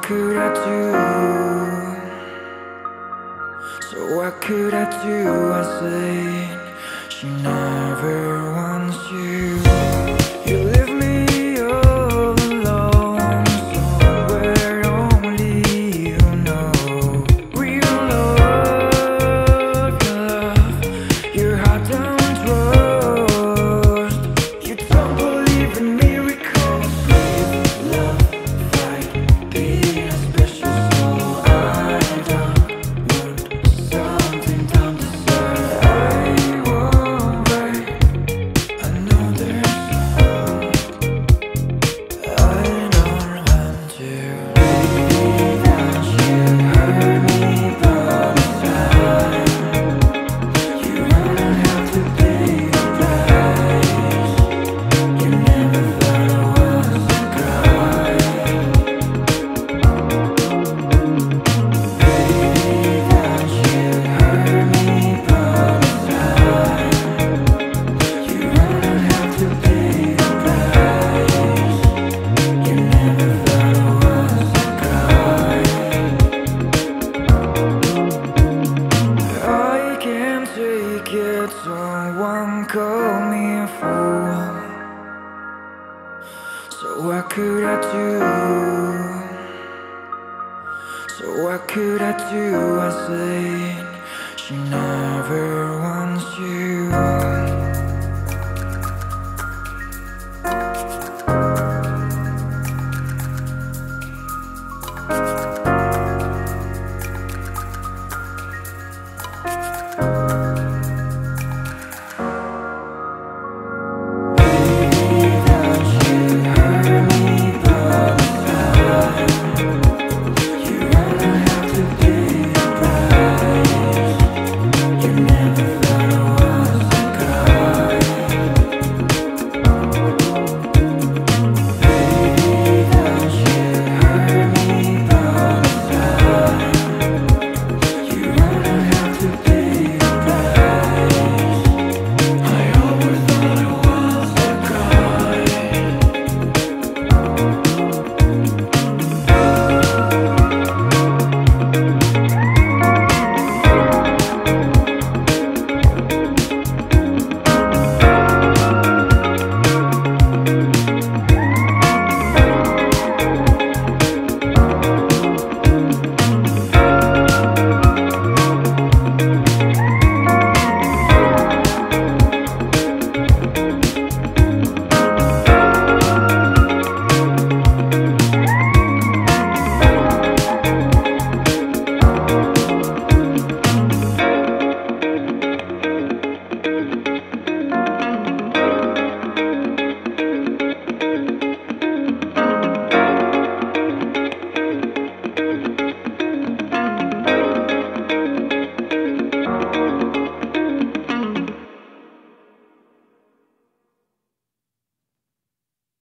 what could I do? So what could I do? I said she never wants you. You leave me all alone, somewhere only you know. Real love, your love, your heart don't trust. You don't believe in miracles. With love, fight, be a special soul. I don't want something down to serve. I won't wait. I know there's I don't want to. Baby, don't you hurt me by the time. You don't have to pay the price. You never thought I was a cry. Baby, don't you hurt me by the time. You don't have to pay the price. You never thought I was a cry. I can't take it, someone call me a fool. So what could I do? So what could I do? I said she never wants you.